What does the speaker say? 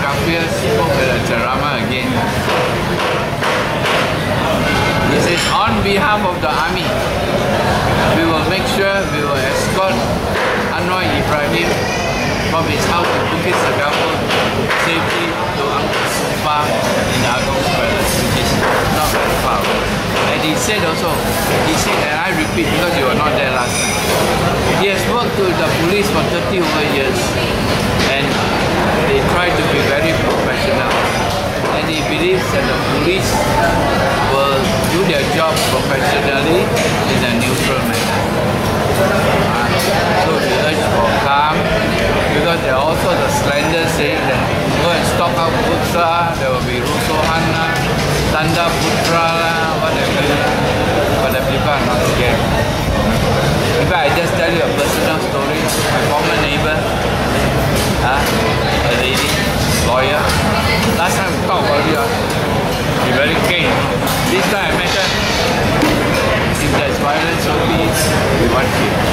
Kafir spoke at a ceramah again. He said, on behalf of the army, we will make sure we will escort Anwar Ibrahim from his house in Bukit Segafur safely to Uncle Sumpah in Agong's Palace, which is not very far. And he said also, and I repeat because you were not there last time, he has worked with the police for 30 over years and they try to be very professional. And he believes that the police will do their job professionally in a neutral manner. So we urge for calm, because there are also the slanders saying that go and stock out Putra, there will be Rusuhan, Tanda Putra, whatever. But the people are not scared. In fact, I just tell you a personal story. My former neighbor, a lady, lawyer. Last time we talked about it, she very keen. This time I met her. If there's violence, so we want to.